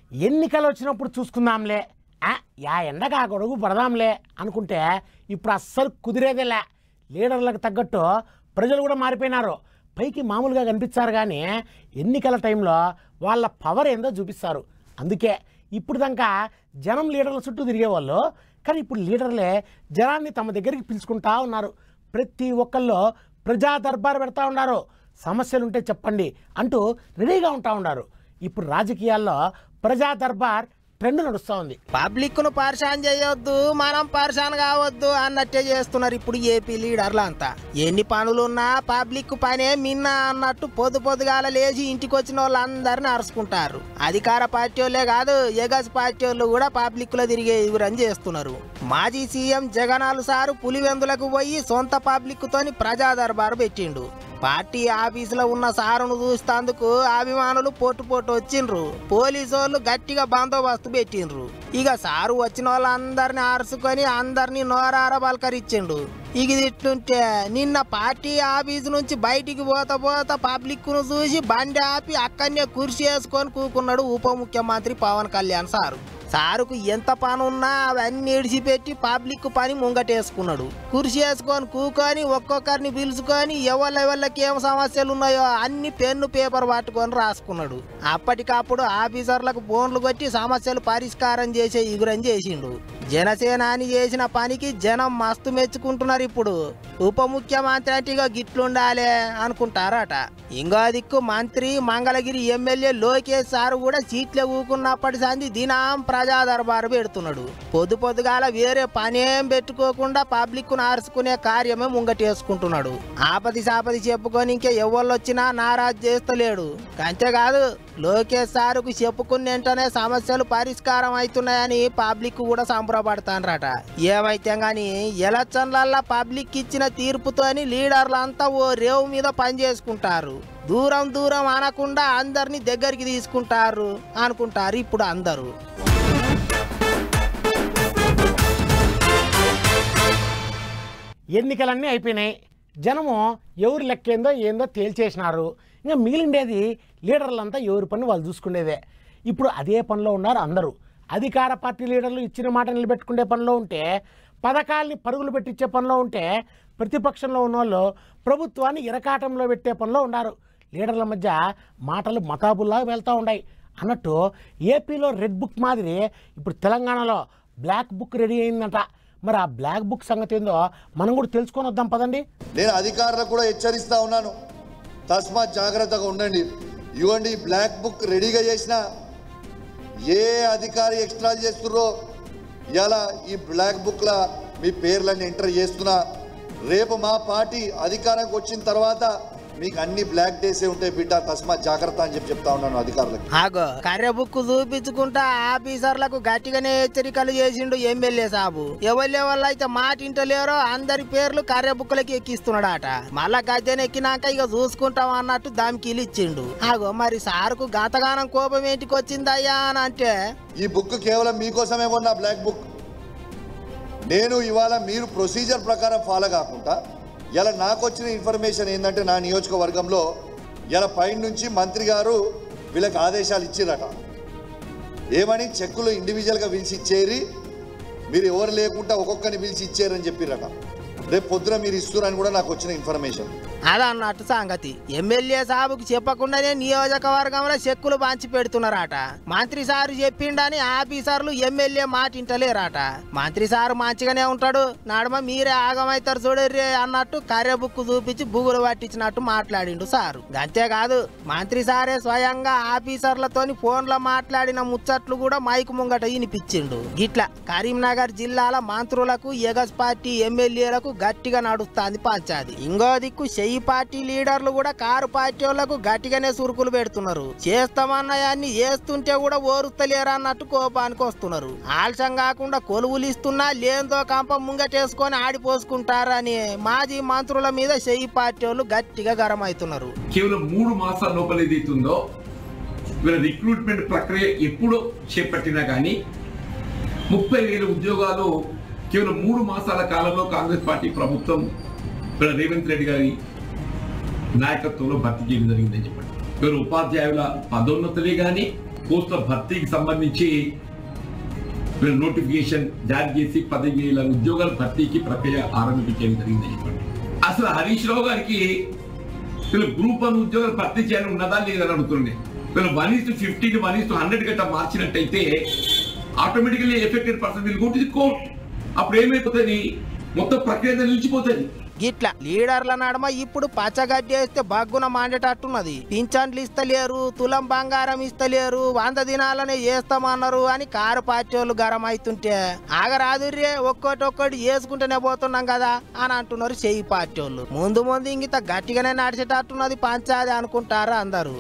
ఎన్నికలు వచ్చినప్పుడు చూసుకుందాంలే, యా ఎండగా గొడుగు పడదాంలే అనుకుంటే ఇప్పుడు అస్సలు కుదిరేదేలే. లీడర్లకు తగ్గట్టు ప్రజలు కూడా మారిపోయినారు. పైకి మామూలుగా కనిపించారు కానీ ఎన్నికల టైంలో వాళ్ళ పవర్ ఏందో చూపిస్తారు. అందుకే ఇప్పుడు దాకా జనం లీడర్ల చుట్టూ తిరిగేవాళ్ళు, కానీ ఇప్పుడు లీడర్లే జనాన్ని తమ దగ్గరికి పిలుచుకుంటా ఉన్నారు. ప్రతి ఒక్కళ్ళు ప్రజా దర్బారు పెడతా ఉన్నారు. సమస్యలుంటే చెప్పండి అంటూ రెడీగా ఉంటా ఉన్నారు. ఇప్పుడు రాజకీయాల్లో ప్రజా దర్బార్ ట్రెండ్ నడుస్తూ ఉంది. పబ్లిక్ ను పరిశాన్ చేయొద్దు, మనం పరిశాన్ కావద్దు అన్నట్టే చేస్తున్నారు ఇప్పుడు ఏపీ లీడర్లు అంతా. ఎన్ని పనులున్నా పబ్లిక్ పనే మిన్న అన్నట్టు పొద్దుగాల లేచి ఇంటికి వచ్చిన వాళ్ళందరినీ అరుచుకుంటారు. అధికార పార్టీ వాళ్ళే కాదు, ఎగస్ పార్టీ వాళ్ళు కూడా పబ్లిక్ లో తిరిగే ఎగురని చేస్తున్నారు. మాజీ సీఎం జగనాలు సారు పులివెందులకు పోయి సొంత పబ్లిక్ తోని ప్రజా దర్బారు పెట్టిండు. పార్టీ ఆఫీసులో ఉన్న సారును చూస్తేందుకు అభిమానులు పొట్టు వచ్చిండ్రు. పోలీసు వాళ్ళు గట్టిగా బందోబస్తు పెట్టిండ్రు. ఇక సారు వచ్చిన వాళ్ళందరినీ అరుచుకొని అందరినీ నోరార బలకరించిండు. ఇక ఇట్లుంటే నిన్న పార్టీ ఆఫీసు నుంచి బయటికి పోతా పబ్లిక్ ను చూసి బండి ఆపి అక్కడనే కుర్చీ వేసుకొని కూకున్నాడు ఉప ముఖ్యమంత్రి పవన్ కళ్యాణ్ సారు. సారుకు ఎంత పని ఉన్నా అవన్నీ ఇడిచిపెట్టి పబ్లిక్ పని ముంగటేసుకున్నాడు. కుర్చీ వేసుకొని కూకొని ఒక్కొక్కరిని పిలుచుకొని ఎవళ్ళకి ఏం సమస్యలు ఉన్నాయో అన్ని పెన్ను పేపర్ పట్టుకొని రాసుకున్నాడు. అప్పటికప్పుడు ఆఫీసర్లకు ఫోన్లు కొట్టి సమస్యలు పరిష్కారం చేసే ఇగురం చేసిండు. జనసేనాని చేసిన పనికి జనం మస్తు మెచ్చుకుంటున్నారు. ఇప్పుడు ఉప ముఖ్యమంత్రి అంటే ఇక గిట్లుండాలే అనుకుంటారట. ఇంకో దిక్కు మంత్రి మంగళగిరి ఎమ్మెల్యే లోకేష్ సారు కూడా సీట్లే ఊకున్నప్పటి సంది దినం ప్రజా దర్బారు పెడుతున్నాడు. పొద్దుగాల వేరే పనేం పెట్టుకోకుండా పబ్లిక్ ను ఆర్చుకునే కార్యమే ముంగటేసుకుంటున్నాడు. ఆపది సాపది చెప్పుకొని ఇంకా ఎవళ్ళొచ్చినా నారాజు చేస్తలేడు. అంతేకాదు లోకేష్ సారుకు చెప్పుకున్న వెంటనే సమస్యలు పరిష్కారం అవుతున్నాయని పబ్లిక్ కూడా సంబరపడతానరట. ఏమైతే గాని ఎలక్షన్లల్లా పబ్లిక్ ఇచ్చిన తీర్పుతోని లీడర్లంతా ఓ రేవు మీద పనిచేసుకుంటారు. దూరం అనకుండా అందరినీ దగ్గరికి తీసుకుంటారు అనుకుంటారు ఇప్పుడు అందరూ. ఎన్నికలన్నీ అయిపోయినాయి. జనము ఎవరు లెక్కేందో ఏందో తేల్చేసినారు. ఇంకా మిగిలిండేది లీడర్లంతా ఎవరి పని వాళ్ళు చూసుకునేదే. ఇప్పుడు అదే పనిలో ఉన్నారు అందరూ. అధికార పార్టీ లీడర్లు ఇచ్చిన మాట నిలబెట్టుకునే పనిలో ఉంటే, పథకాల్ని పరుగులు పెట్టించే పనిలో ఉంటే, ప్రతిపక్షంలో ఉన్న వాళ్ళు ప్రభుత్వాన్ని ఇరకాటంలో పెట్టే పనిలో ఉన్నారు. లీడర్ల మధ్య మాటలు మతాబుల్లా వెళ్తూ ఉన్నాయి. అన్నట్టు ఏపీలో రెడ్ బుక్ మాదిరి ఇప్పుడు తెలంగాణలో బ్లాక్ బుక్ రెడీ అయిందంట. మరి ఆ బ్లాక్ బుక్ సంగతి ఏందో మనం కూడా తెలుసుకొని వద్దాం పదండి. నేను అధికారులకు కూడా హెచ్చరిస్తా ఉన్నాను, తస్మాత్ జాగ్రత్తగా ఉండండి. ఇవ్వండి బ్లాక్ బుక్ రెడీగా చేసిన ఏ అధికారి ఎక్స్ట్రాలు చేస్తుర్రో ఇలా ఈ బ్లాక్ బుక్లో మీ పేర్లన్నీ ఎంటర్ చేస్తున్నా. రేపు మా పార్టీ అధికారానికి వచ్చిన తర్వాత మీకు అన్ని బ్లాక్ డేసే ఉంటాయి బిడ్డ, తస్మాత్ జాగ్రత్త అని చెప్తా ఉన్నాను అధికారులకు. ఆగో కర్రె బుక్ చూపించుకుంటా ఆఫీసర్లకు గట్టిగానే హెచ్చరికలు చేసిండు ఎమ్మెల్యే సాబు. ఎవరి వల్ల అయితే మాట ఇంటలేరో అందరి పేర్లు కర్రె బుక్లకి ఎక్కిస్తున్నాడట. మళ్ళా గద్దెన ఎక్కినాక ఇక చూసుకుంటాం అన్నట్టు దామికిలు ఇచ్చిండు. ఆగో మరి సారుకు గతగానం కోపం ఏంటికి వచ్చిందయ్యా అని అంటే, ఈ బుక్ కేవలం మీకోసమే కొన్నా బ్లాక్ బుక్. నేను ఇవాళ మీరు ప్రొసీజర్ ప్రకారం ఫాలో కాకుండా ఇలా నాకు వచ్చిన ఇన్ఫర్మేషన్ ఏంటంటే, నా నియోజకవర్గంలో ఇలా పైన నుంచి మంత్రి గారు వీళ్ళకి ఆదేశాలు ఇచ్చిరట. ఏమని చెక్కులు ఇండివిజువల్గా పిలిచి ఇచ్చేరి, మీరు ఎవరు లేకుండా ఒక్కొక్కరిని పిలిచి ఇచ్చారని చెప్పిరట. రేపు పొద్దున మీరు ఇస్తున్నారని కూడా నాకు వచ్చిన ఇన్ఫర్మేషన్. అదన్నట్టు సంగతి. ఎమ్మెల్యే సాబుకి చెప్పకుండానే నియోజకవర్గంలో చెక్కులు పంచి పెడుతున్నారట. మంత్రి సారు చెప్పిండని ఆఫీసర్లు ఎమ్మెల్యే మాట ఇంటలేరట. మంత్రి సారు మంచిగానే ఉంటాడు, నడమ మీరే ఆగమైతారు చూడర్రే అన్నట్టు కర్రె బుక్ చూపించి బుగులు పట్టించినట్టు మాట్లాడిండు సారు. అంతేకాదు మంత్రి సారే స్వయంగా ఆఫీసర్లతోని ఫోన్లో మాట్లాడిన ముచ్చట్లు కూడా మైకు ముంగట వినిపించిండు. గిట్లా కరీంనగర్ జిల్లాల మంత్రులకు ఎగస్ పార్టీ ఎమ్మెల్యేలకు గట్టిగా నడుస్తాంది పంచాది. ఇంకో దిక్కు ఈ పార్టీ లీడర్లు కూడా కారు పార్టీ వాళ్లకు గట్టిగానే సురుకులు పెడుతున్నారు. చేస్తామన్నాయన్ని చేస్తుంటే కూడా ఓరుస్తలేరు అన్నట్టు కోపానికి వస్తున్నారు. ఆలస్యం కాకుండా కొలువులు ఇస్తున్నా లేందో కంప ముంగటేసుకొని ఆడిపోసుకుంటారని మాజీ మంత్రుల మీద ఈ పార్టీ వాళ్ళు గట్టిగా గరం అవుతున్నారు. కేవలం 3 మాసాల లోపల ఏదైతుందో వీళ్ళ రిక్రూట్మెంట్ ప్రక్రియ ఎప్పుడు చేపట్టినా కానీ 30,000 ఉద్యోగాలు కేవలం 3 మాసాల కాలంలో కాంగ్రెస్ పార్టీ ప్రభుత్వం రేవంత్ రెడ్డి గారి నాయకత్వంలో భర్తీ చేయడం జరిగిందని చెప్పండి. ఇవాళ ఉపాధ్యాయుల పదోన్నతులే కానీ, పోస్టుల భర్తీకి సంబంధించి నోటిఫికేషన్ జారీ చేసి 10,000 ఉద్యోగాల భర్తీకి ప్రక్రియ ఆరంభించడం జరిగింది. అసలు హరీష్ రావు గారికి వీళ్ళు గ్రూప్ 1 ఉద్యోగాలు భర్తీ చేయాలని ఉన్నదా లేదని అడుగుతుండే. వీళ్ళు 1:50 ని 1:100 గట్ట మార్చినట్టయితే ఆటోమేటికల్లీ ఎఫెక్టెడ్ పర్సన్ వీళ్ళు గో టు ది కోర్ట్. అప్పుడు ఏమైపోతుంది, మొత్తం ప్రక్రియ నిలిచిపోతుంది. గిట్లా లీడర్ల నడమ ఇప్పుడు పచ్చగడ్డి వేస్తే బగ్గున మాండేటట్టున్నది. పింఛన్లు ఇస్తలేరు, తులం బంగారం ఇస్తలేరు, 100 దినాలనే చేస్తామన్నారు అని కారు పార్టీ వాళ్ళు గరం అవుతుంటే ఆగరాదుర్రే ఒక్కొక్కటి వేసుకుంటూనే పోతున్నాం కదా అని అంటున్నారు చెయ్యి పార్టీ వాళ్ళు. ముందు ఇంత గట్టిగానే నడిచేటట్టున్నది పంచాది అనుకుంటారు అందరూ.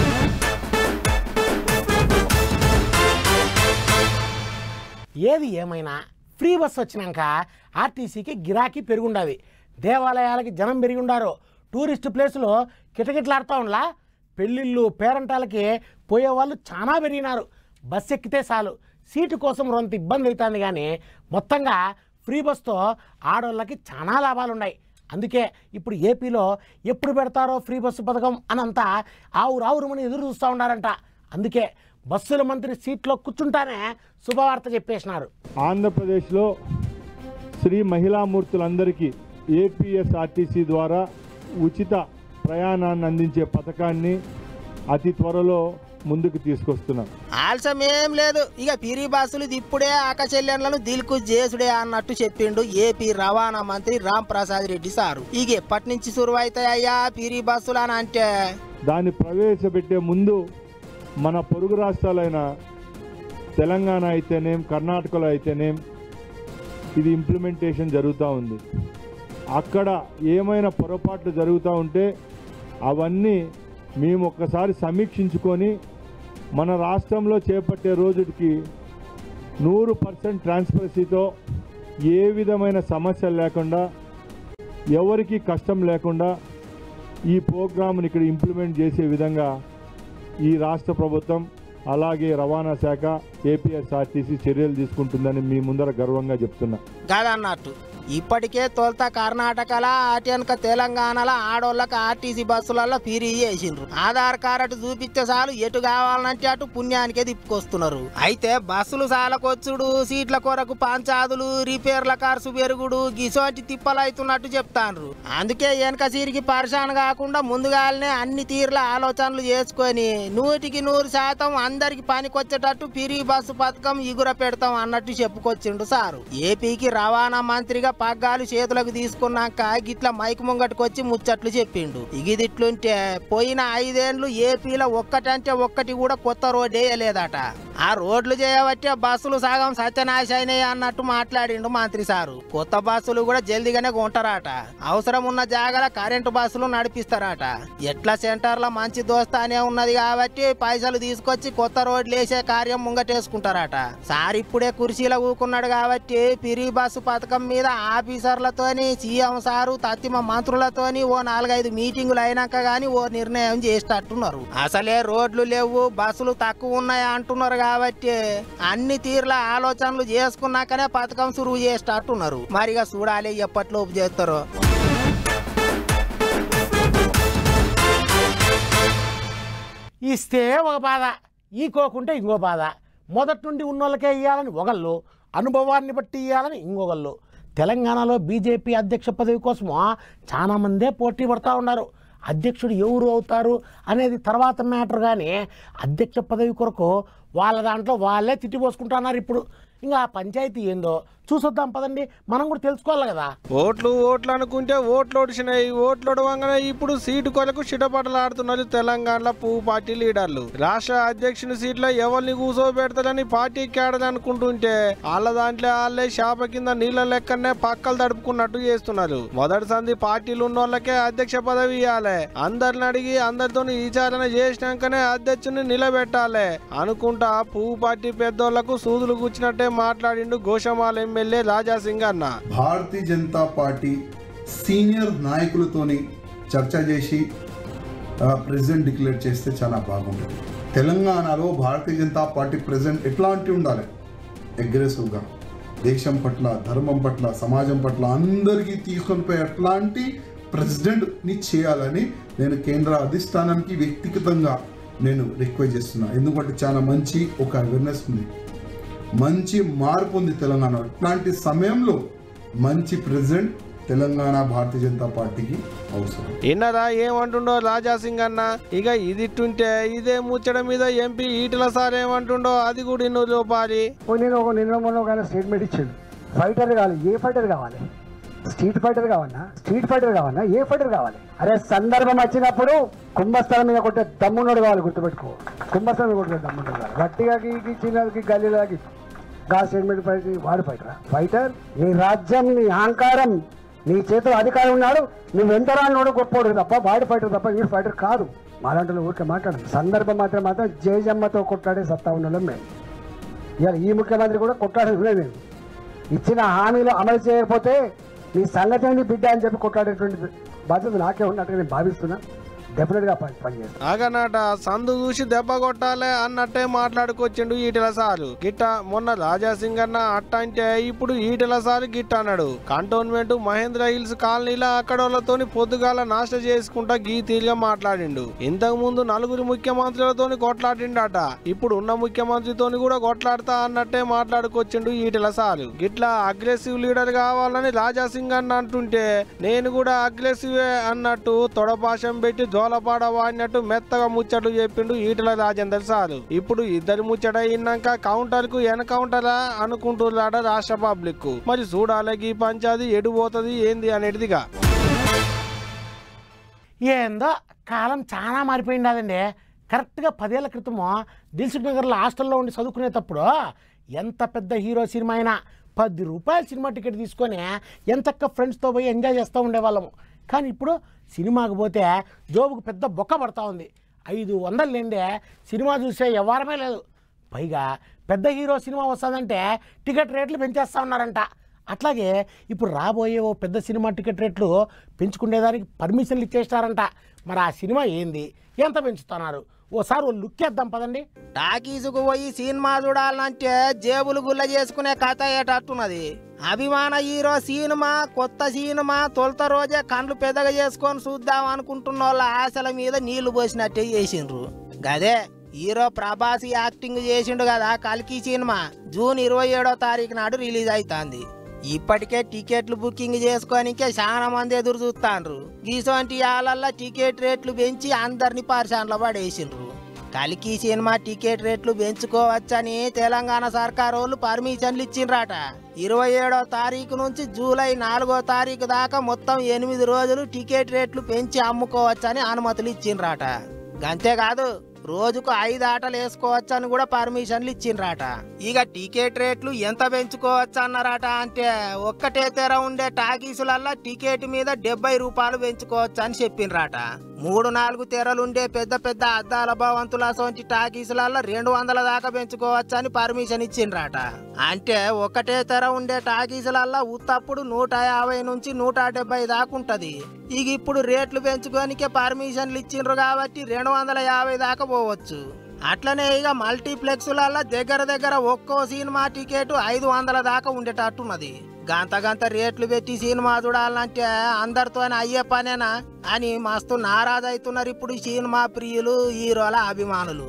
ఏది ఏమైనా ఫ్రీ బస్ వచ్చినాక ఆర్టీసీకి గిరాకీ పెరుగుండాది, దేవాలయాలకి జనం పెరిగి ఉండారు, టూరిస్ట్ ప్లేసులో కిటకిటలాడుతూ ఉండలా, పెళ్ళిళ్ళు పేరంటాలకి పోయేవాళ్ళు చాలా పెరిగినారు. బస్సు ఎక్కితే చాలు సీటు కోసం రొంత ఇబ్బంది అవుతుంది, కానీ మొత్తంగా ఫ్రీ బస్తో ఆడవాళ్ళకి చాలా లాభాలు ఉన్నాయి. అందుకే ఇప్పుడు ఏపీలో ఎప్పుడు పెడతారో ఫ్రీ బస్సు పథకం అనంతా ఆవురావురుమని ఎదురు చూస్తూ ఉన్నారంట. అందుకే బస్సుల మంత్రి సీట్లో కూర్చుంటానే శుభవార్త చెప్పేసినారు. ఆంధ్రప్రదేశ్లో శ్రీ మహిళామూర్తులందరికీ ఏపీఎస్ఆర్టీసీ ద్వారా ఉచిత ప్రయాణాన్ని అందించే పథకాన్ని అతి త్వరలో ముందుకు తీసుకొస్తున్నాం. ఆలస్యం ఏం లేదు, ఇక పిరి బస్సులు ఇప్పుడే ఆకచెల్లెన్లను దిల్కు చేసుడే అన్నట్టు చెప్పిండు ఏపీ రవాణా మంత్రి రామ్ ప్రసాద్ రెడ్డి సారు. ఇక ఎప్పటి నుంచి సురువైతాయ్యా పిరి బస్సులు అని అంటే దాన్ని ప్రవేశపెట్టే ముందు మన పొరుగు రాష్ట్రాలైన తెలంగాణ అయితేనేం కర్ణాటకలో అయితేనేం ఇది ఇంప్లిమెంటేషన్ జరుగుతూ ఉంది. అక్కడ ఏమైనా పొరపాట్లు జరుగుతూ ఉంటే అవన్నీ మేము ఒక్కసారి సమీక్షించుకొని మన రాష్ట్రంలో చేపట్టే రోజుకి 100% ట్రాన్స్పరెన్సీతో ఏ విధమైన సమస్యలు లేకుండా ఎవరికి కష్టం లేకుండా ఈ ప్రోగ్రామ్ని ఇక్కడ ఇంప్లిమెంట్ చేసే విధంగా ఈ రాష్ట్ర ప్రభుత్వం అలాగే రవాణా శాఖ ఏపీఎస్ఆర్టీసీ చర్యలు తీసుకుంటుందని మీ ముందర గర్వంగా చెప్తున్నా. కాదన్నట్టు ఇప్పటికే తొలత కర్ణాటకల అటెనక తెలంగాణలో ఆడోళ్ళకి ఆర్టీసీ బస్సులలో ఫిరీ చేసిండ్రు. ఆధార్ కార్డు చూపిస్తే చాలు ఎటు కావాలంటే అటు పుణ్యానికే తిప్పుకొస్తున్నారు. అయితే బస్సులు సాలకొచ్చుడు, సీట్ల కొరకు పంచాదులు, రిపేర్ల ఖర్చు పెరుగుడు గిసోంటి తిప్పలు అవుతున్నట్టు చెప్తాండ్రు. అందుకే వెనక సీరికి పరిశాన్ కాకుండా ముందుగానే అన్ని తీర్ల ఆలోచనలు చేసుకొని 100% అందరికి పనికొచ్చేటట్టు ఫిరీ బస్సు పథకం ఇగుర పెడతాం అన్నట్టు చెప్పుకొచ్చిండు సారు. ఏపీకి రవాణా మంత్రిగా పగ్గాలు చేతులకు తీసుకున్నాక గిట్ల మైక్ ముంగట్టుకొచ్చి ముచ్చట్లు చెప్పిండు. ఇగిదిట్లుంటే పోయిన 5 ఏళ్లు ఏపీలో ఒక్కటంటే ఒక్కటి కూడా కొత్త రోడ్డు వేయలేదట. ఆ రోడ్లు చేయబట్టే బస్సులు సగం సత్యనాశ అయినాయి అన్నట్టు మాట్లాడిండు మంత్రి సారు. కొత్త బస్సులు కూడా జల్దిగానే కొంటారట. అవసరం ఉన్న జాగాల కరెంటు బస్సులు నడిపిస్తారట. ఎట్లా సెంటర్లో మంచి దోస్తానే ఉన్నది కాబట్టి పైసలు తీసుకొచ్చి కొత్త రోడ్లు వేసే కార్యం ముంగటేసుకుంటారట. సార్ ఇప్పుడే కుర్చీలో కూకున్నాడు కాబట్టి ఫిరీ బస్సు పథకం మీద ఆఫీసర్లతోని సీఎం సారు తత్తిమ మంత్రులతోని ఓ 4-5 మీటింగులు అయినాక గానీ ఓ నిర్ణయం చేసేటట్టున్నారు. అసలే రోడ్లు లేవు, బస్సులు తక్కువ ఉన్నాయి అంటున్నారు కాబట్టి అన్ని తీర్ల ఆలోచనలు చేసుకున్నాకనే పథకం సురువు చేసేటట్టున్నారు. మరిగా చూడాలి ఎప్పట్లోపు చేస్తారో. ఇస్తే ఒక బాధ, ఈకోకుంటే ఇంకో బాధ. మొదటి నుండి ఉన్నోళ్ళకే ఇవ్వాలని ఒకళ్ళు, అనుభవాన్ని బట్టి ఇవ్వాలని ఇంకొకళ్ళు. తెలంగాణలో బీజేపీ అధ్యక్ష పదవి కోసము చాలామందే పోటీ పడుతూ ఉన్నారు. అధ్యక్షుడు ఎవరు అవుతారు అనేది తర్వాత మ్యాటర్, కానీ అధ్యక్ష పదవి కొరకు వాళ్ళ దాంట్లో వాళ్ళే తిట్టిపోసుకుంటున్నారు. ఇప్పుడు ఇంకా పంచాయతీ ఏందో చూసొద్దాం పదండి, మనం కూడా తెలుసుకోవాలి కదా. ఓట్లు అనుకుంటే ఓట్లు ఒడిచినాయి. ఓట్లు ఒడవంగానే ఇప్పుడు సీటు కొరకు చిటపటలాడుతున్నారు తెలంగాణలో పువ్వు పార్టీ లీడర్లు. రాష్ట్ర అధ్యక్షుని సీట్లో ఎవరిని కూర్చోబెడతారని పార్టీ కేడని అనుకుంటుంటే వాళ్ళ దాంట్లో వాళ్ళే శాప కింద నీళ్ళ లెక్కనే పక్కలు తడుపుకున్నట్టు చేస్తున్నారు. మొదటి సంధి పార్టీలు ఉన్న వాళ్ళకే అధ్యక్ష పదవి ఇవ్వాలి, అందరిని అడిగి అందరితో విచారణ చేసినాకనే అధ్యక్షుని నిలబెట్టాలి అనుకుంటా పువ్వు పార్టీ పెద్దోళ్లకు సూదులు కూర్చున్నట్టే మాట్లాడిండు గోషమాల ఎమ్మెల్యే రాజా సింగ్ అన్న. భారతీయ జనతా పార్టీ సీనియర్ నాయకులతోని చర్చ చేసి ప్రెసిడెంట్ డిక్లేర్ చేస్తే చాలా బాగుంటుంది. తెలంగాణలో భారతీయ జనతా పార్టీ ప్రెసిడెంట్ ఎట్లాంటి ఉండాలి, అగ్రెసివ్గా దేశం పట్ల, ధర్మం పట్ల, సమాజం పట్ల అందరికీ తీసుకొని పోయి అట్లాంటి ప్రెసిడెంట్ని చేయాలని నేను కేంద్ర అధిష్టానానికి వ్యక్తిగతంగా నేను రిక్వెస్ట్ చేస్తున్నా. ఎందుకంటే చాలా మంచి ఒక అవేర్నెస్ ఉంది, మంచి మార్పు ఉంది తెలంగాణ. ఇట్లాంటి సమయంలో మంచి ప్రెసిడెంట్ తెలంగాణ భారతీయ జనతా పార్టీకి అవసరం. ఇన్నరా ఏమంటుండో రాజా సింగ్ అన్న. ఇక ఇదిట్టుంటే ఇదే ముచ్చట మీద ఎంపీ ఈటల సార్ ఏమంటుండో అది కూడా ఇన్ను లోపాలి. నేను నిన్న మొన్న ఒక స్టేట్మెంట్ ఇచ్చాడు, ఫైటర్ కావాలి. ఏ ఫైటర్ కావాలి? స్ట్రీట్ ఫైటర్ కావన్నా, స్ట్రీట్ ఫైటర్ కావన్నా, ఏ ఫైటర్ కావాలి? అరే సందర్భం వచ్చినప్పుడు కుంభస్థలం మీద కొట్టే దమ్మున్నోడు కావాలి, గుర్తుపెట్టుకో. కుంభస్థలం మీద కొట్టే దమ్మున్నోడు కావాలి. గట్టిగా చిన్నకి గల్లీలకి గా స్టేట్మెంట్ వాడు ఫైటరా? ఫైటర్ నీ రాజ్యం, నీ అహంకారం, నీ చేతిలో అధికారం ఉన్నాడు, నువ్వు ఎంత రానోడు గొప్పోడు తప్ప వాడు ఫైటర్ తప్ప వీడు ఫైటర్ కాదు. మాలాంటి ఊరికే మాట్లాడు. సందర్భం మాత్రం జయజమ్మతో కొట్లాడే సత్తా ఉండడం మేము. ఇవాళ ఈ ముఖ్యమంత్రి కూడా కొట్లాడేది నేను. ఇచ్చిన హామీలు అమలు చేయకపోతే నీ సంగతి ఏంటి బిడ్డ అని చెప్పి కొట్లాడేటువంటి బాధ్యత నాకే ఉన్నట్టుగా నేను భావిస్తున్నా. డెఫినెట్గా పనిచేస్తాను. ఆగనాట సందు చూసి దెబ్బ కొట్టాలే అన్నట్టే మాట్లాడుకొచ్చిండు ఈటెల సారు. గిట్ట మొన్న రాజా సింగ్ అన్న అట్ట అంటే ఇప్పుడు ఈటెల సారు గిట్ట అన్నాడు. కంటోన్మెంట్ మహేంద్ర హిల్స్ కాలనీలో అక్కడోళ్లతోని పొద్దుగాల నాశ చేసుకుంటా గీతీలుగా మాట్లాడిండు. ఇంతకు ముందు 4 ముఖ్యమంత్రులతోని కొట్లాడిండట, ఇప్పుడు ఉన్న ముఖ్యమంత్రితోని కూడా కొట్లాడతా అన్నట్టే మాట్లాడుకొచ్చిండు ఈటెల సారు. గిట్లా అగ్రెసివ్ లీడర్ కావాలని రాజా సింగ్ అన్న అంటుంటే నేను కూడా అగ్రెసివ్ అన్నట్టు తొడపాశం పెట్టి జోలపాడ వాడినట్టు మెత్తగా ముచ్చట్లు చెప్పిండు ఈటెల రాజేందర్ సారు. ఇప్పుడు ఇద్దరు ముచ్చట అయినాక కౌంటర్ కు ఎన్కౌంటరా అనుకుంటున్నాడ రాష్ట్ర పబ్లిక్. మరి చూడాలి ఈ పంచాది ఎడిపోతుంది ఏంది అనేటిదిగా. ఏందో కాలం చాలా మారిపోయింది అదండి. కరెక్ట్గా 10 ఏళ్ల క్రితము దిల్సుఖ్ నగర్లో హాస్టల్లో ఉండి చదువుకునేటప్పుడు ఎంత పెద్ద హీరో సినిమా అయినా 10 రూపాయల సినిమా టికెట్ తీసుకొని ఎంతక్క ఫ్రెండ్స్తో పోయి ఎంజాయ్ చేస్తూ ఉండేవాళ్ళము. కానీ ఇప్పుడు సినిమాకి పోతే జోబుకు పెద్ద బొక్క పడతా ఉంది. 500 లేండే సినిమా చూసే వ్యవహారమే లేదు. పైగా పెద్ద హీరో సినిమా వస్తుందంటే టికెట్ రేట్లు పెంచేస్తూ ఉన్నారంట. అట్లాగే ఇప్పుడు రాబోయే ఓ పెద్ద సినిమా టికెట్ రేట్లు పెంచుకునేదానికి పర్మిషన్లు ఇచ్చేస్తారంట. మరి ఆ సినిమా ఏంది, ఎంత పెంచుతున్నారు ఓసారి ఓ లుక్ వేద్దాం పదండి. టాకీసుకు పోయి సినిమా చూడాలంటే జేబులు గుల్ల చేసుకునే కథ ఏటట్టున్నది. అభిమాన హీరో సినిమా, కొత్త సినిమా తొలుత రోజే కండ్లు పెద్దగా చేసుకొని చూద్దాం అనుకుంటున్న వాళ్ళ ఆశల మీద నీళ్లు పోసినట్టే చేసిండ్రు. గదే హీరో ప్రభాస్ యాక్టింగ్ చేసిండు కదా కల్కి సినిమా జూన్ 27వ తారీఖు నాడు రిలీజ్ అవుతుంది. ఇప్పటికే టికెట్లు బుకింగ్ చేసుకోనికే చాలా మంది ఎదురు చూస్తాండ్రు. గీసోంటి వాళ్ళ టికెట్ రేట్లు పెంచి అందరినీ పరిశానలో పడేసిండ్రు. కల్కి సినిమా టికెట్ రేట్లు పెంచుకోవచ్చని తెలంగాణ సర్కార్ వాళ్ళు పర్మిషన్లు ఇచ్చిండ్రట. 27వ తారీఖు నుంచి జూలై 4వ తారీఖు దాకా మొత్తం 8 రోజులు టికెట్ రేట్లు పెంచి అమ్ముకోవచ్చని అనుమతులు ఇచ్చిండ్రట. అంతేకాదు రోజుకు 5 ఆటలు వేసుకోవచ్చని కూడా పర్మిషన్లు ఇచ్చిండ్రట. ఇక టికెట్ రేట్లు ఎంత పెంచుకోవచ్చు అన్నారట అంటే ఒక్కటే తెర ఉండే టాకీసులల్లా టికెట్ మీద 70 రూపాయలు పెంచుకోవచ్చు అని చెప్పిండ్రట. 3-4 తెరలుండే పెద్ద పెద్ద అద్దాల భవంతుల సొంటి టాకీసులల్లా 200 దాకా పెంచుకోవచ్చని పర్మిషన్ ఇచ్చిండ్రట. అంటే ఒక్కటే తెర ఉండే టాకీసులల్లా ఉత్తప్పుడు 150 నుంచి 170 దాకా ఉంటది. ఇక ఇప్పుడు రేట్లు పెంచుకోనికే పర్మిషన్లు ఇచ్చిండ్రు కాబట్టి 250 దాకా పోవచ్చు. అట్లనే ఇక మల్టీప్లెక్స్లలో దగ్గర ఒక్కో సినిమా టికెట్ 500 దాకా ఉండేటట్టున్నది. గంత రేట్లు పెట్టి సినిమా చూడాలంటే అందరితోనే అయ్యే పనేనా అని మస్తు నారాజ్ అవుతున్నారు ఇప్పుడు సినిమా ప్రియులు, హీరోల అభిమానులు.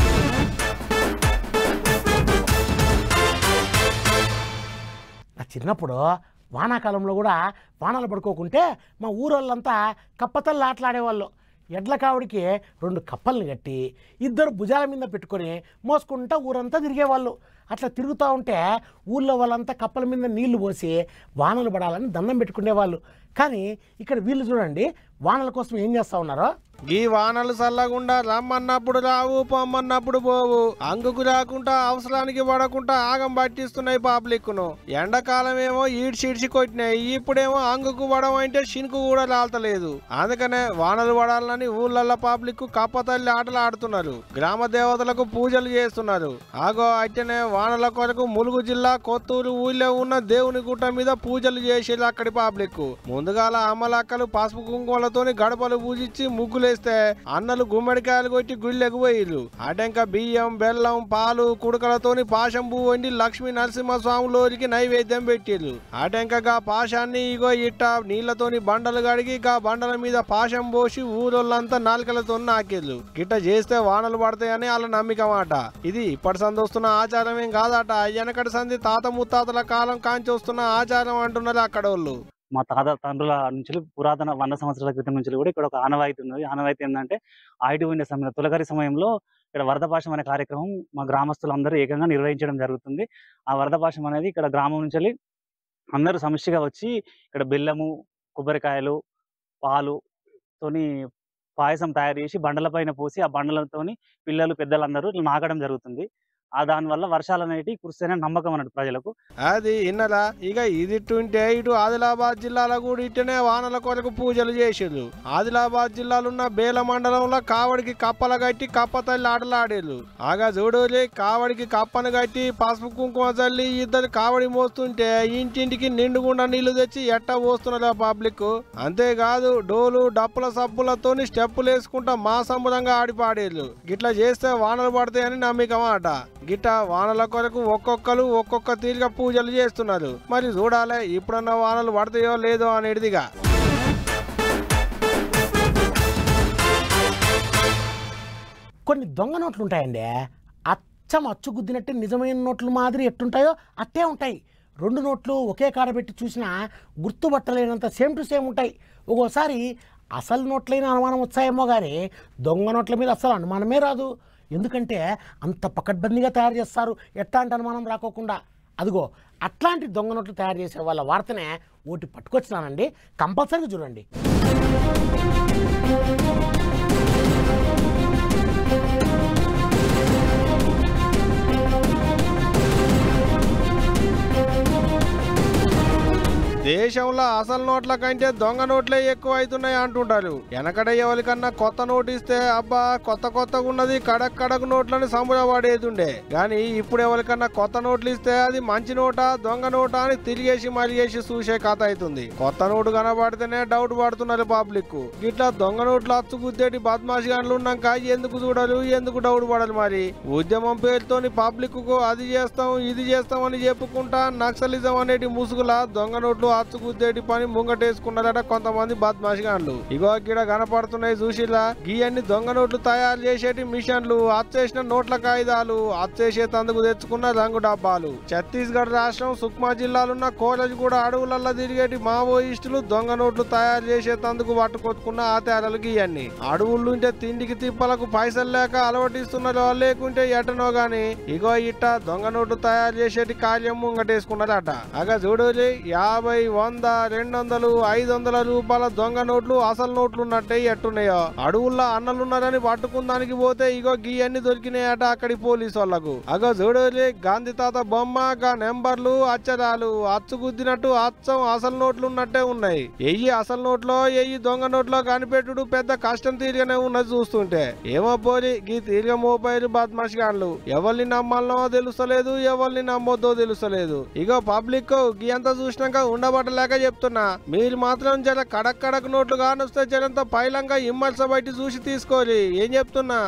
నా చిన్నప్పుడు వానాకాలంలో కూడా వానలు పడుకోకుంటే మా ఊరోళ్ళంతా కప్పతల్లి ఆటలాడేవాళ్ళు. ఎడ్ల కావుడికి 2 కప్పల్ని కట్టి 2 భుజాల మీద పెట్టుకొని మోసుకుంటా ఊరంతా తిరిగేవాళ్ళు. అట్లా తిరుగుతూ ఉంటే ఊళ్ళో వాళ్ళంతా కప్పల మీద నీళ్లు పోసి వానలు పడాలని దండం పెట్టుకునేవాళ్ళు. కానీ ఇక్కడ వీళ్ళు చూడండి వానల కోసం ఏం చేస్తూ ఉన్నారో. ఈ వానలు చల్లకుండా రమ్మన్నప్పుడు రావు, పొమ్మన్నప్పుడు పోవు, అంగుకు రాకుండా అవసరానికి పడకుండా ఆగం పట్టిస్తున్నాయి పబ్లిక్ ను. ఎండాకాలం ఏమో ఈడ్చిడ్చి కొట్టినాయి, ఇప్పుడేమో అంగుకు పడమంటే షినుకు కూడా రాల్తలేదు. అందుకనే వానలు పడాలని ఊళ్ళల్లో పబ్లిక్ కప్పతల్లి ఆటలు ఆడుతున్నారు, గ్రామ దేవతలకు పూజలు చేస్తున్నారు. ఆగో అట్టనే వానల కొరకు ములుగు జిల్లా కొత్తూరు ఊళ్ళో ఉన్న దేవుని గుట్ట మీద పూజలు చేసేది అక్కడి పబ్లిక్. ముందుగాల అమ్మలక్కలు పసుపు కుంకుమలతోని గడపలు పూజించి ముగ్గులు ముగ్గులేస్తే అన్నలు గుమ్మడికాయలు కొట్టి గుళ్ళెకు పోయిర్రు. అటెంక బియ్యం బెల్లం పాలు కుడకలతోని పాశంబు వండి లక్ష్మీ నరసింహస్వాములోరికి నైవేద్యం పెట్టిర్రు. అటెంకగా పాశాన్ని ఇగో ఇట్ట నీళ్లతోని బండలు కడిగి గా బండల మీద పాశం పోసి ఊరోళ్ళంతా నాలుకలతో నాకిర్రు. గిట్ట చేస్తే వానలు పడతాయని వాళ్ళ నమ్మిక మాట. ఇది ఇప్పటి సంది వస్తున్న ఆచారం ఏం కాదట, వెనకటి సంది తాత ముత్తాతల కాలం కాంచి వస్తున్న ఆచారం అంటున్నారు అక్కడ వాళ్ళు. మా తాత తండ్రుల నుంచి పురాతన 100 సంవత్సరాల క్రితం నుంచి కూడా ఇక్కడ ఒక ఆనవాయితీ ఉన్నది. ఆనవాయితీ ఏంటంటే ఆయుధ ఉండే సమయంలో తొలకరి సమయంలో ఇక్కడ వరదపాశం అనే కార్యక్రమం మా గ్రామస్తులందరూ ఏకంగా నిర్వహించడం జరుగుతుంది. ఆ వరదపాశం అనేది ఇక్కడ గ్రామం నుంచి అందరూ సమిష్టిగా వచ్చి ఇక్కడ బెల్లము కొబ్బరికాయలు పాలుతోని పాయసం తయారు చేసి బండల పైన పోసి ఆ బండలతోని పిల్లలు పెద్దలందరూ నాగడం జరుగుతుంది. దానివల్ల వర్షాలు అనేవి కురిస్తేనే నమ్మకం అన్నట్టు ప్రజలకు. అది ఇన్నరా ఇక ఇదిట్టుంటే ఇటు ఆదిలాబాద్ జిల్లాలో కూడా ఇట్టనే వానల కొరకు పూజలు చేసేది. ఆదిలాబాద్ జిల్లాలో ఉన్న బేల మండలంలో కావడికి కప్పల కట్టి కప్ప తల్లి ఆటలాడేళ్ళు. ఆగా చూడలే కావడికి కప్పను కట్టి పసుపు కుంకుమ చల్లి ఇద్దరు కావడి మోస్తుంటే ఇంటింటికి నిండుగుండా నీళ్లు తెచ్చి ఎట్ట పోస్తున్నారు పబ్లిక్. అంతేకాదు డోలు డప్పుల సబ్బులతోని స్టెప్పులు వేసుకుంటా మా సంబరంగా ఆడిపాడేళ్ళు. గిట్లా చేస్తే వానలు పడతాయని నమ్మకం అట. గిట్ట వానల కొరకు ఒక్కొక్కరు ఒక్కొక్క తీరుగా పూజలు చేస్తున్నారు. మరి చూడాలి ఇప్పుడన్నా వానలు పడతాయో లేదో అనేదిగా. కొన్ని దొంగ నోట్లు ఉంటాయండి, అచ్చం అచ్చు గుద్దినట్టు నిజమైన నోట్లు మాదిరి ఎట్టుంటాయో అట్టే ఉంటాయి. 2 నోట్లు ఒకే కాడ పెట్టి చూసినా గుర్తుపట్టలేనంత సేమ్ టు సేమ్ ఉంటాయి. ఒక్కోసారి అసలు నోట్లైన అనుమానం వచ్చాయేమో కానీ దొంగ నోట్ల మీద అసలు అనుమానమే రాదు. ఎందుకంటే అంత పకడ్బందీగా తయారు చేస్తారు, ఎట్లాంటి అనుమానం రాకోకుండా. అదిగో అట్లాంటి దొంగ నోట్లు తయారు చేసే వాళ్ళ వార్తనే ఒకటి పట్టుకొచ్చినానండి, కంపల్సరీగా చూడండి. దేశంలో అసలు నోట్ల కంటే దొంగ నోట్లే ఎక్కువ అవుతున్నాయి అంటుంటారు. వెనకడ ఎవరికన్నా కొత్త నోటు ఇస్తే అబ్బా కొత్తగా ఉన్నది కడక్ నోట్లని సంబరపడేతుండే. కానీ ఇప్పుడు ఎవరికన్నా కొత్త నోట్లు ఇస్తే అది మంచి నోటా దొంగ నోటా అని తిరిగేసి మరిగేసి చూసే కథ అవుతుంది. కొత్త నోటు కనబడితేనే డౌట్ పడుతున్నారు పబ్లిక్. ఇట్లా దొంగ నోట్లు అచ్చు గుద్దేటి బద్మాషి గంటలు ఉన్నాక ఎందుకు చూడరు, ఎందుకు డౌట్ పడరు? మరి ఉద్యమం పేరుతోని పబ్లిక్ కు అది చేస్తాం ఇది చేస్తాం అని చెప్పుకుంటా నక్సలిజం అనేటి ముసుగులా దొంగ నోట్లు అచ్చుగుద్దేటి పని ముంగటేసుకున్నారట కొంతమంది బద్మాషిగాన్లు. ఇగో గిడ కనపడుతున్నాయి చూసిలా గీయన్ని దొంగ నోట్లు తయారు చేసేటి మిషన్లు, అచ్చేసిన నోట్ల కాగితాలు, అచ్చేసే తందుకు తెచ్చుకున్న రంగు డబ్బాలు. ఛత్తీస్గఢ్ రాష్ట్రం సుక్మా జిల్లాలున్న కోరజ్ కూడా అడవులల్లో తిరిగేటి మావోయిస్టులు దొంగ నోట్లు తయారు చేసే తందుకు పట్టుకొచ్చుకున్న ఆచారాలు గీయన్ని. అడవులుంటే తిండికి తిప్పలకు పైసలు లేక అలవటిస్తున్నారు, లేకుంటే ఎటనో గాని ఇగో ఇట్ట దొంగ నోట్లు తయారు చేసేటి కార్యం ముంగటేసుకున్నారట. అగ చూడు 50, 100, 200, 500 రూపాయల దొంగ నోట్లు అసలు నోట్లు ఉన్నట్టే ఎట్టున్నాయో. అడవుల్లో అన్నలున్నారని పట్టుకుందానికి పోతే ఇగో గీయన్ని దొరికినాయట అక్కడి పోలీసు వాళ్లకు. అగో చూడలే గాంధీ తాత బొమ్మ, గా నెంబర్లు అచ్చరాలు అచ్చుగుద్దినట్టు అచ్చం అసలు నోట్లు ఉన్నట్టే ఉన్నాయి. ఎయ్యి అసలు నోట్లో ఎయ్యి దొంగ నోట్లో కనిపెట్టుడు పెద్ద కష్టం తీరుగానే ఉన్నది చూస్తుంటే. ఏమో పోలి గీ తీరుగా మోపైలు బద్మాషిగాన్లు. ఎవరిని నమ్మాలనో తెలుస్తలేదు, ఎవరిని నమ్మొద్దో తెలుస్తలేదు. ఇగో పబ్లిక్ గీ అంతా చూసినాక ఉండబట్టలేక చెప్తున్నా, మీరు మాత్రం జర కడక్ నోట్లు కానొస్తే జరంత పైలంగా ఇమ్మల్స బయట చూసి తీసుకోవాలి. ఏం చెప్తున్నా?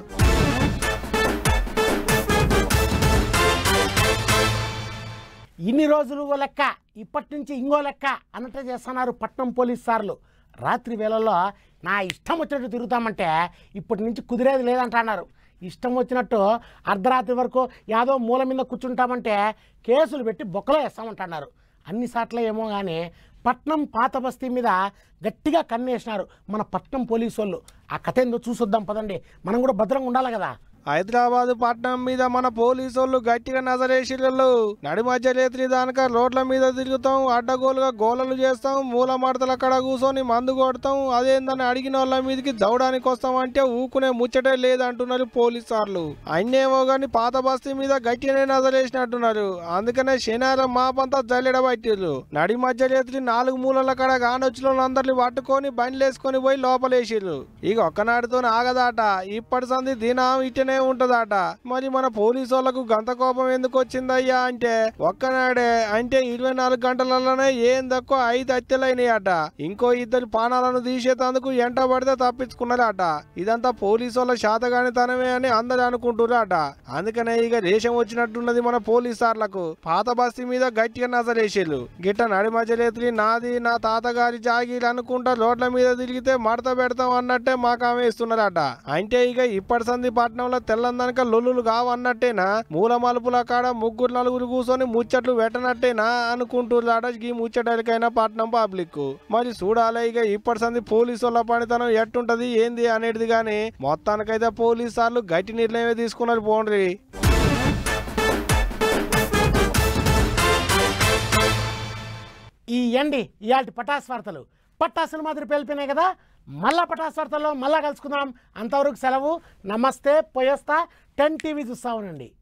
ఇన్ని రోజులు ఓ లెక్క, ఇప్పటి నుంచి ఇంకో లెక్క అన్నట్టు చేస్తున్నారు పట్నం పోలీస్ సార్లు. రాత్రి వేళల్లో నా ఇష్టం వచ్చినట్టు తిరుగుతామంటే ఇప్పటి నుంచి కుదిరేది లేదంటున్నారు. ఇష్టం వచ్చినట్టు అర్ధరాత్రి వరకు యాదో మూల మీద కూర్చుంటామంటే కేసులు పెట్టి బొక్కలో వేస్తామంటున్నారు. అన్ని సార్లు ఏమో కానీ పట్నం పాత బస్తీ మీద గట్టిగా కన్నేసినారు మన పట్నం పోలీసు వాళ్ళు. ఆ కథ ఏందో చూసొద్దాం పదండి, మనం కూడా భద్రంగా ఉండాలి కదా. హైదరాబాద్ పట్టణం మీద మన పోలీసోళ్ళు గట్టిగా నజరేసిళ్ళు. నడి మధ్య రేత్రి దానిక రోడ్ల మీద తిరుగుతాం, అడ్డగోలుగా గోలలు చేస్తాం, మూల మడతల కడ కూర్చొని మందు కొడతాం, అదేందని అడిగిన వాళ్ళ మీదకి దౌడానికి వస్తామంటే ఊకునే ముచ్చటే లేదంటున్నారు పోలీసార్లు. అన్నేమో గాని పాత బస్తీ మీద గట్టిగానే నజరేసినట్టున్నారు. అందుకనే శనివారం మాపంతా జల్లెడబట్టిర్రు. నడి మధ్య రేత్రి 4 మూలల కడ గానొచ్చులందరిని పట్టుకొని బండ్లేసుకొని పోయి లోపలేసిర్రు. ఇక ఒక్కనాటితో ఆగదాట. ఇప్పటి సంది దినం ఇట్టనే ఉంటదట. మరి మన పోలీసు వాళ్ళకు గంత కోపం ఎందుకు వచ్చిందయ్యా అంటే ఒక్కనాడే అంటే 24 గంటలలోనే ఏం తక్కువ 5 హత్యలైనాయట. ఇంకో 2 పానాలను తీసేందుకు ఎంట పడితే తప్పించుకున్నారట. ఇదంతా పోలీసు వాళ్ళ శాతగానితనమే అని అందరు అనుకుంటున్నారట. అందుకనే ఇక రేషం వచ్చినట్టున్నది మన పోలీసార్లకు. పాత బస్తీ మీద గట్టిగా నజరేసిళ్ళు. గిట్ట నడి మధ్యలేత్రి నాది నా తాతగారి జాగీలు అనుకుంటా రోడ్ల మీద తిరిగితే మడత పెడతాం అన్నట్టే మాకామె ఇస్తున్నారట. అంటే ఇక ఇప్పటి సంది పట్టణంలో తెల్లందనక లొల్లులు కావన్నట్టేనా? మూల మలుపుల కాడ 3-4 కూర్చొని ముచ్చట్లు పెట్టనట్టేనా అనుకుంటున్నారట ఈ ముచ్చటకైనా పట్నం పబ్లిక్. మరి చూడాలి ఇక ఇప్పటి సంది పోలీసు వాళ్ళ పనితనం ఎట్టుంటది ఏంది అనేది. గాని మొత్తానికైతే పోలీసు సార్లు గట్టి నిర్ణయమే తీసుకున్నారు పోండ్రి. ఈ ఎండి ఇయాల్టి పటాస్ వార్తలు పట్టాసులు మాదిరి పేలిపోయినాయి కదా. మళ్ళా పటాస్ వార్తల్లో మళ్ళా కలుసుకుందాం. అంతవరకు సెలవు. నమస్తే. పోయేస్తా. 10 టీవీ చూస్తా ఉండండి.